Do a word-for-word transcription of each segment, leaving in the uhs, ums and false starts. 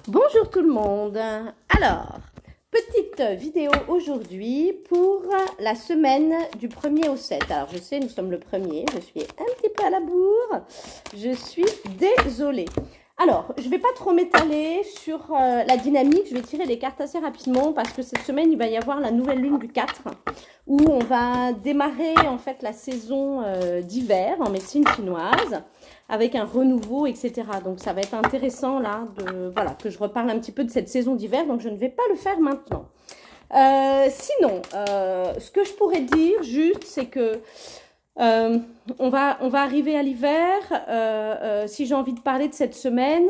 Bonjour tout le monde. Alors, petite vidéo aujourd'hui pour la semaine du premier au sept. Alors, je sais, nous sommes le premier, je suis un petit peu à la bourre. Je suis désolée. Alors, je ne vais pas trop m'étaler sur euh, la dynamique. Je vais tirer les cartes assez rapidement parce que cette semaine, il va y avoir la nouvelle lune du quatre où on va démarrer en fait la saison euh, d'hiver en médecine chinoise avec un renouveau, et cetera. Donc, ça va être intéressant là de, voilà, que je reparle un petit peu de cette saison d'hiver. Donc, je ne vais pas le faire maintenant. Euh, sinon, euh, ce que je pourrais dire juste, c'est que Euh, on, va, on va arriver à l'hiver. Euh, euh, si j'ai envie de parler de cette semaine,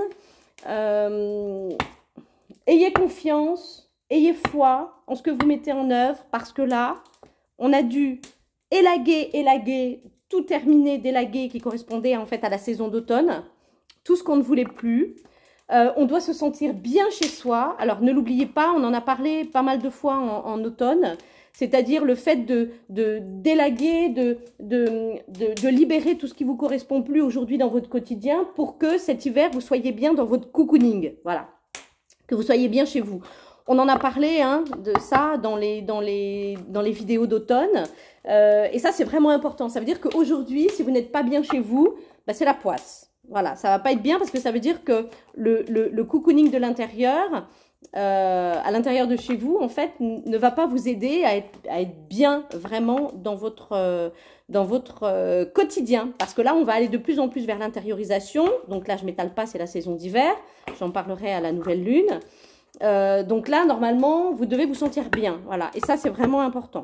euh, ayez confiance, ayez foi en ce que vous mettez en œuvre, parce que là, on a dû élaguer, élaguer, tout terminer d'élaguer qui correspondait en fait à la saison d'automne, tout ce qu'on ne voulait plus. Euh, on doit se sentir bien chez soi. Alors, ne l'oubliez pas, on en a parlé pas mal de fois en, en automne. C'est-à-dire le fait de, de d'élaguer, de, de, de, de libérer tout ce qui ne vous correspond plus aujourd'hui dans votre quotidien pour que cet hiver, vous soyez bien dans votre cocooning. Voilà, que vous soyez bien chez vous. On en a parlé hein, de ça dans les, dans les, dans les vidéos d'automne. Euh, et ça, c'est vraiment important. Ça veut dire qu'aujourd'hui, si vous n'êtes pas bien chez vous, bah, c'est la poisse. Voilà, ça ne va pas être bien parce que ça veut dire que le, le, le cocooning de l'intérieur... Euh, à l'intérieur de chez vous, en fait, ne va pas vous aider à être, à être bien vraiment dans votre, euh, dans votre euh, quotidien. Parce que là, on va aller de plus en plus vers l'intériorisation. Donc là, je ne m'étale pas, c'est la saison d'hiver. J'en parlerai à la nouvelle lune. Euh, donc là, normalement, vous devez vous sentir bien. Voilà. Et ça, c'est vraiment important.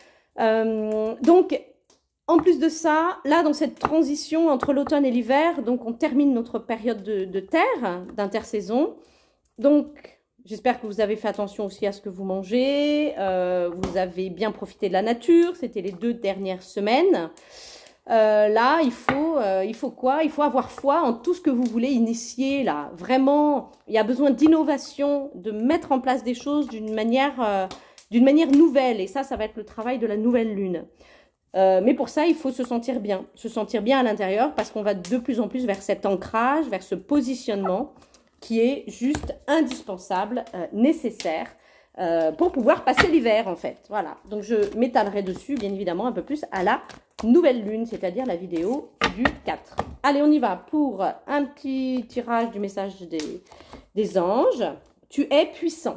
Euh, donc, en plus de ça, là, dans cette transition entre l'automne et l'hiver, donc on termine notre période de, de terre, d'intersaison. Donc... j'espère que vous avez fait attention aussi à ce que vous mangez, euh, vous avez bien profité de la nature, c'était les deux dernières semaines. Euh, là, il faut, euh, il faut quoi? Il faut avoir foi en tout ce que vous voulez initier là. Vraiment, il y a besoin d'innovation, de mettre en place des choses d'une manière, euh, d'une manière nouvelle. Et ça, ça va être le travail de la nouvelle lune. Euh, mais pour ça, il faut se sentir bien, se sentir bien à l'intérieur parce qu'on va de plus en plus vers cet ancrage, vers ce positionnement qui est juste indispensable, euh, nécessaire euh, pour pouvoir passer l'hiver en fait. Voilà, donc je m'étalerai dessus bien évidemment un peu plus à la nouvelle lune, c'est-à-dire la vidéo du quatre. Allez, on y va pour un petit tirage du message des, des anges. Tu es puissant.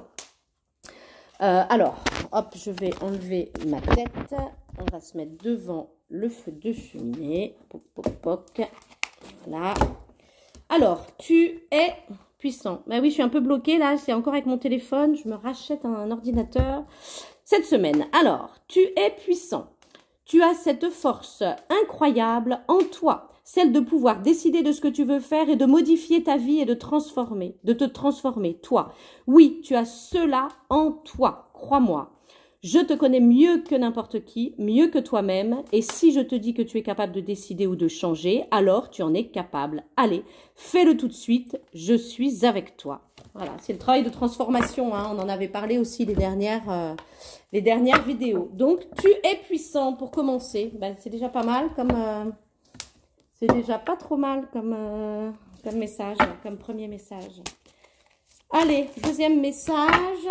Euh, alors, hop, je vais enlever ma tête. On va se mettre devant le feu de cheminée. Poc, poc, poc. Voilà. Alors, tu es... puissant. Ben oui, je suis un peu bloquée là, c'est encore avec mon téléphone, je me rachète un ordinateur cette semaine. Alors, tu es puissant. Tu as cette force incroyable en toi, celle de pouvoir décider de ce que tu veux faire et de modifier ta vie et de transformer, de te transformer, toi. Oui, tu as cela en toi, crois-moi. Je te connais mieux que n'importe qui, mieux que toi-même. Et si je te dis que tu es capable de décider ou de changer, alors tu en es capable. Allez, fais-le tout de suite. Je suis avec toi. Voilà, c'est le travail de transformation. Hein. On en avait parlé aussi les dernières, euh, les dernières vidéos. Donc, tu es puissant pour commencer. Ben, c'est déjà pas mal comme... Euh, c'est déjà pas trop mal comme, euh, comme message, comme premier message. Allez, deuxième message...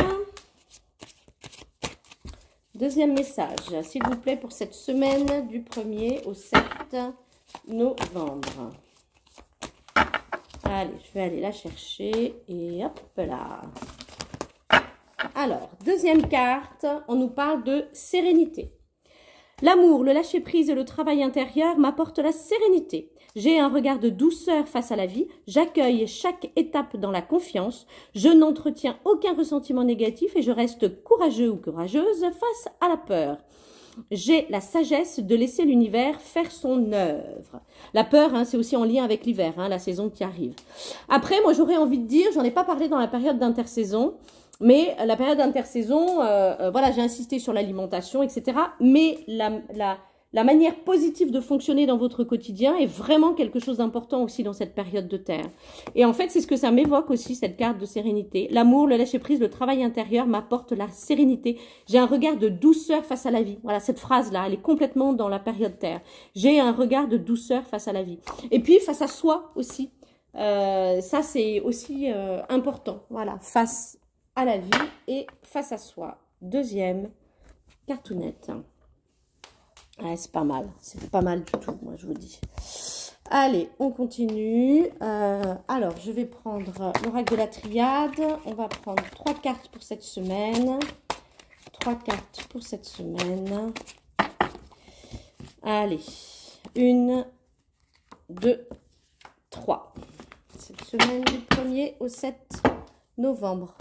Deuxième message, s'il vous plaît, pour cette semaine du premier au sept novembre. Allez, je vais aller la chercher et hop là. Alors, deuxième carte, on nous parle de sérénité. L'amour, le lâcher-prise et le travail intérieur m'apportent la sérénité. J'ai un regard de douceur face à la vie. J'accueille chaque étape dans la confiance. Je n'entretiens aucun ressentiment négatif et je reste courageux ou courageuse face à la peur. J'ai la sagesse de laisser l'univers faire son œuvre. La peur, hein, c'est aussi en lien avec l'hiver, hein, la saison qui arrive. Après, moi, j'aurais envie de dire, j'en ai pas parlé dans la période d'intersaison, mais la période d'intersaison, euh, euh, voilà, j'ai insisté sur l'alimentation, et cetera. Mais la, la, la manière positive de fonctionner dans votre quotidien est vraiment quelque chose d'important aussi dans cette période de terre. Et en fait, c'est ce que ça m'évoque aussi, cette carte de sérénité. L'amour, le lâcher-prise, le travail intérieur m'apporte la sérénité. J'ai un regard de douceur face à la vie. Voilà, cette phrase-là, elle est complètement dans la période terre. J'ai un regard de douceur face à la vie. Et puis, face à soi aussi. Euh, ça, c'est aussi euh, important. Voilà, face à la vie et face à soi. Deuxième cartoonette. Ouais, c'est pas mal. C'est pas mal du tout, moi, je vous dis. Allez, on continue. Euh, alors, je vais prendre l'oracle de la triade. On va prendre trois cartes pour cette semaine. Trois cartes pour cette semaine. Allez, une, deux, trois. Cette semaine du premier au sept novembre.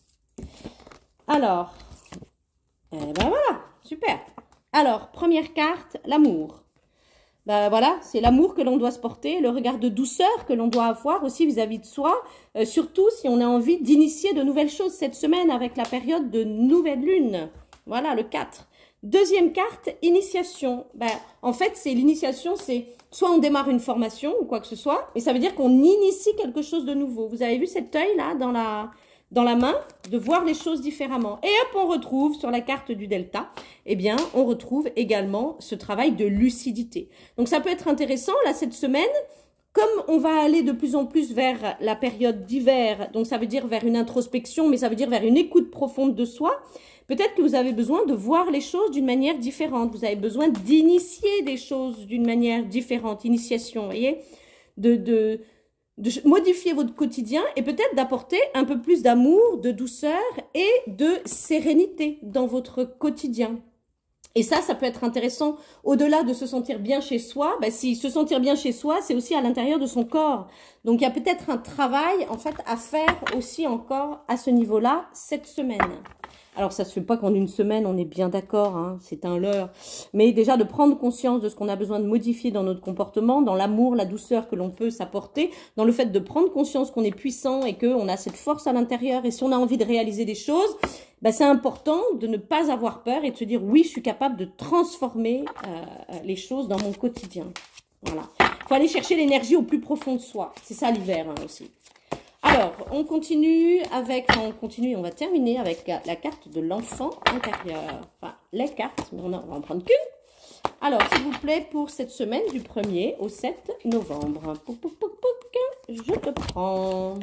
Alors, eh ben voilà, super. Alors, première carte, l'amour. Ben voilà, c'est l'amour que l'on doit se porter, le regard de douceur que l'on doit avoir aussi vis-à-vis de soi, euh, surtout si on a envie d'initier de nouvelles choses cette semaine avec la période de nouvelle lune. Voilà, le quatre. Deuxième carte, initiation. Ben, en fait, c'est l'initiation, c'est soit on démarre une formation ou quoi que ce soit, mais ça veut dire qu'on initie quelque chose de nouveau. Vous avez vu cet œil là dans la, dans la main, de voir les choses différemment. Et hop, on retrouve sur la carte du delta, eh bien, on retrouve également ce travail de lucidité. Donc, ça peut être intéressant, là, cette semaine, comme on va aller de plus en plus vers la période d'hiver, donc ça veut dire vers une introspection, mais ça veut dire vers une écoute profonde de soi, peut-être que vous avez besoin de voir les choses d'une manière différente. Vous avez besoin d'initier des choses d'une manière différente, initiation, vous voyez, de... de de modifier votre quotidien et peut-être d'apporter un peu plus d'amour, de douceur et de sérénité dans votre quotidien. Et ça, ça peut être intéressant au-delà de se sentir bien chez soi. Ben, si se sentir bien chez soi, c'est aussi à l'intérieur de son corps. Donc, il y a peut-être un travail en fait à faire aussi encore à ce niveau-là cette semaine. Alors, ça se fait pas qu'en une semaine, on est bien d'accord, hein, c'est un leurre. Mais déjà, de prendre conscience de ce qu'on a besoin de modifier dans notre comportement, dans l'amour, la douceur que l'on peut s'apporter, dans le fait de prendre conscience qu'on est puissant et qu'on a cette force à l'intérieur. Et si on a envie de réaliser des choses, ben, c'est important de ne pas avoir peur et de se dire, oui, je suis capable de transformer euh, les choses dans mon quotidien. Voilà. Il faut aller chercher l'énergie au plus profond de soi. C'est ça l'hiver hein, aussi. Alors, on continue avec, on continue, on va terminer avec la, la carte de l'enfant intérieur. Enfin, les cartes, mais on, a, on va en prendre qu'une. Alors, s'il vous plaît, pour cette semaine du premier au sept novembre. Pouc, pouc, pouc, pouc, je te prends.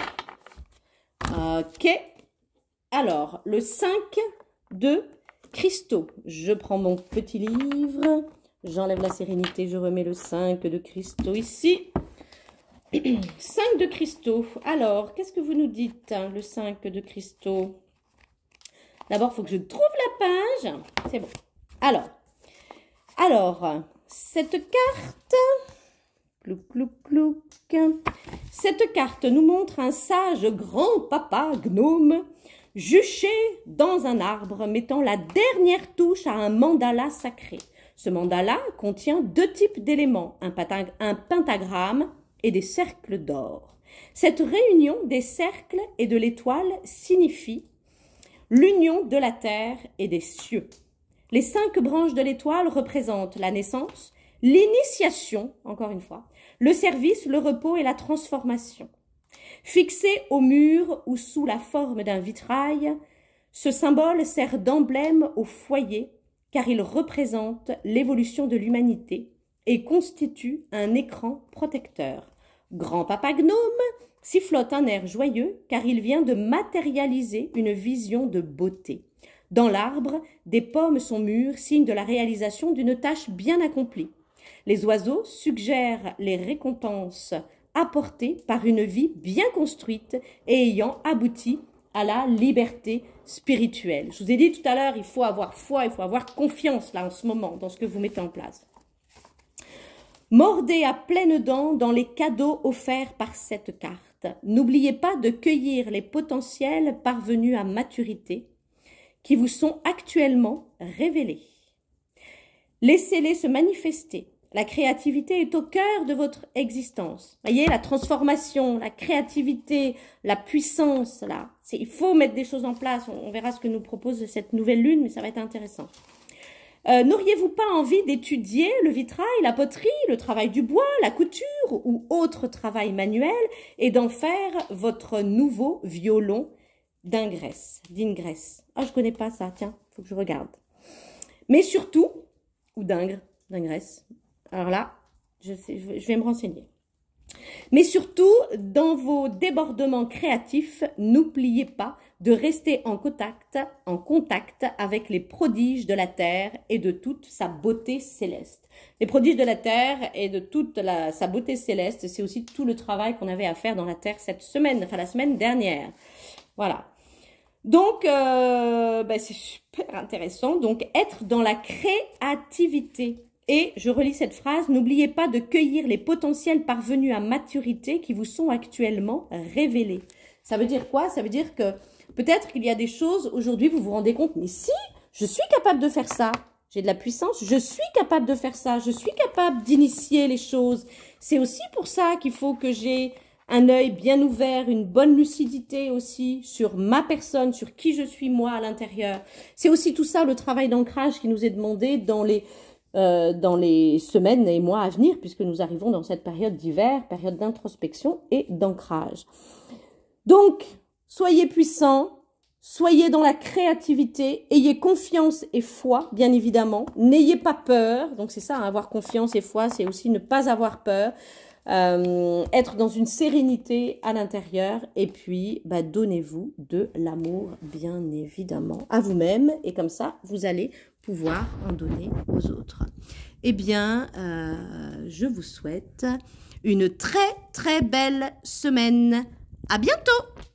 Ok. Alors, le cinq de cristaux. Je prends mon petit livre. J'enlève la sérénité, je remets le cinq de cristaux ici. cinq de cristaux. Alors, qu'est-ce que vous nous dites, hein, le cinq de cristaux? D'abord, il faut que je trouve la page. C'est bon. Alors, alors, cette carte, clouc, clouc, clouc, cette carte nous montre un sage grand-papa gnome juché dans un arbre, mettant la dernière touche à un mandala sacré. Ce mandala contient deux types d'éléments, un, un pentagramme et des cercles d'or. Cette réunion des cercles et de l'étoile signifie l'union de la terre et des cieux. Les cinq branches de l'étoile représentent la naissance, l'initiation, encore une fois, le service, le repos et la transformation. Fixé au mur ou sous la forme d'un vitrail, ce symbole sert d'emblème au foyer car il représente l'évolution de l'humanité et constitue un écran protecteur. Grand-papa gnome sifflote un air joyeux car il vient de matérialiser une vision de beauté. Dans l'arbre, des pommes sont mûres, signe de la réalisation d'une tâche bien accomplie. Les oiseaux suggèrent les récompenses apportées par une vie bien construite et ayant abouti à la liberté spirituelle. Je vous ai dit tout à l'heure, il faut avoir foi, il faut avoir confiance là en ce moment dans ce que vous mettez en place. Mordez à pleines dents dans les cadeaux offerts par cette carte. N'oubliez pas de cueillir les potentiels parvenus à maturité qui vous sont actuellement révélés. Laissez-les se manifester. La créativité est au cœur de votre existence. Voyez, la transformation, la créativité, la puissance, là. Il faut mettre des choses en place. On, on verra ce que nous propose cette nouvelle lune, mais ça va être intéressant. Euh, N'auriez-vous pas envie d'étudier le vitrail, la poterie, le travail du bois, la couture ou autre travail manuel et d'en faire votre nouveau violon d'ingresse, d'ingresse. Ah, je connais pas ça, tiens, faut que je regarde. Mais surtout, ou d'ingre, d'ingresse. Alors là, je, sais, je vais me renseigner. Mais surtout, dans vos débordements créatifs, n'oubliez pas de rester en contact, en contact avec les prodiges de la Terre et de toute sa beauté céleste. Les prodiges de la Terre et de toute la, sa beauté céleste, c'est aussi tout le travail qu'on avait à faire dans la Terre cette semaine, enfin la semaine dernière. Voilà. Donc, euh, ben c'est super intéressant. Donc, être dans la créativité. Et je relis cette phrase, n'oubliez pas de cueillir les potentiels parvenus à maturité qui vous sont actuellement révélés. Ça veut dire quoi? Ça veut dire que peut-être qu'il y a des choses, aujourd'hui, vous vous rendez compte, mais si, je suis capable de faire ça. J'ai de la puissance, je suis capable de faire ça. Je suis capable d'initier les choses. C'est aussi pour ça qu'il faut que j'ai un œil bien ouvert, une bonne lucidité aussi sur ma personne, sur qui je suis moi à l'intérieur. C'est aussi tout ça, le travail d'ancrage qui nous est demandé dans les... Euh, dans les semaines et mois à venir, puisque nous arrivons dans cette période d'hiver, période d'introspection et d'ancrage. Donc, soyez puissants, soyez dans la créativité, ayez confiance et foi, bien évidemment. N'ayez pas peur, donc c'est ça, hein, avoir confiance et foi, c'est aussi ne pas avoir peur. Euh, être dans une sérénité à l'intérieur et puis bah, donnez-vous de l'amour bien évidemment à vous-même et comme ça vous allez pouvoir en donner aux autres. Eh bien, euh, je vous souhaite une très très belle semaine. À bientôt!